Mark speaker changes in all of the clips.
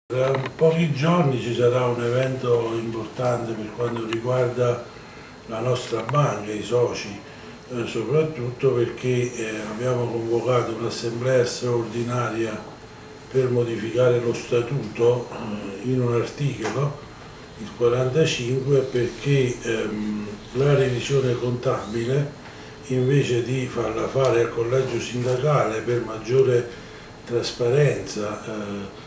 Speaker 1: Tra pochi giorni ci sarà un evento importante per quanto riguarda la nostra banca, i soci, soprattutto perché abbiamo convocato un'assemblea straordinaria per modificare lo statuto in un articolo, il 45, perché la revisione contabile, invece di farla fare al collegio sindacale per maggiore trasparenza,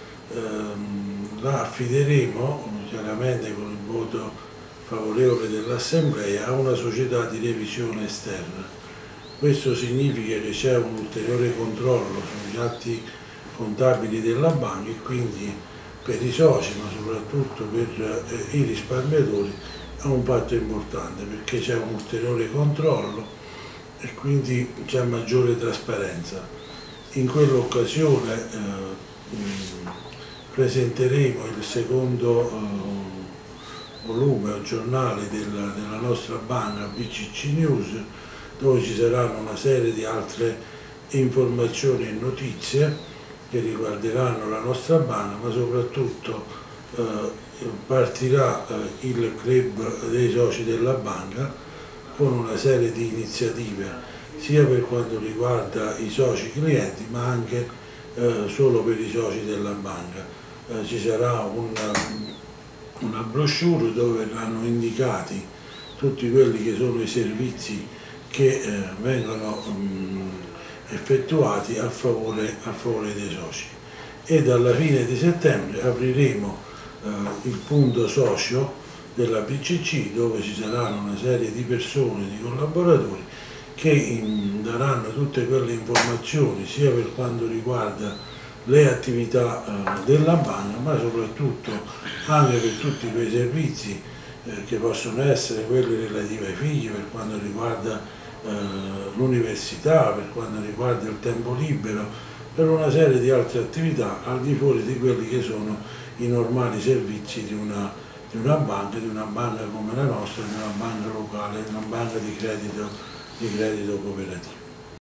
Speaker 1: la affideremo chiaramente con il voto favorevole dell'Assemblea a una società di revisione esterna. Questo significa che c'è un ulteriore controllo sugli atti contabili della banca e quindi per i soci, ma soprattutto per i risparmiatori, è un fatto importante perché c'è un ulteriore controllo e quindi c'è maggiore trasparenza. In quell'occasione presenteremo il secondo volume o giornale della nostra banca BCC News, dove ci saranno una serie di altre informazioni e notizie che riguarderanno la nostra banca, ma soprattutto partirà il club dei soci della banca con una serie di iniziative sia per quanto riguarda i soci clienti ma anche solo per i soci della banca. Ci sarà una brochure dove verranno indicati tutti quelli che sono i servizi che vengono effettuati a favore dei soci. E dalla fine di settembre apriremo il punto socio della BCC, dove ci saranno una serie di persone, di collaboratori che daranno tutte quelle informazioni sia per quanto riguarda le attività della banca, ma soprattutto anche per tutti quei servizi che possono essere quelli relativi ai figli, per quanto riguarda l'università, per quanto riguarda il tempo libero, per una serie di altre attività al di fuori di quelli che sono i normali servizi di una banca come la nostra, di una banca locale, di una banca di credito cooperativo.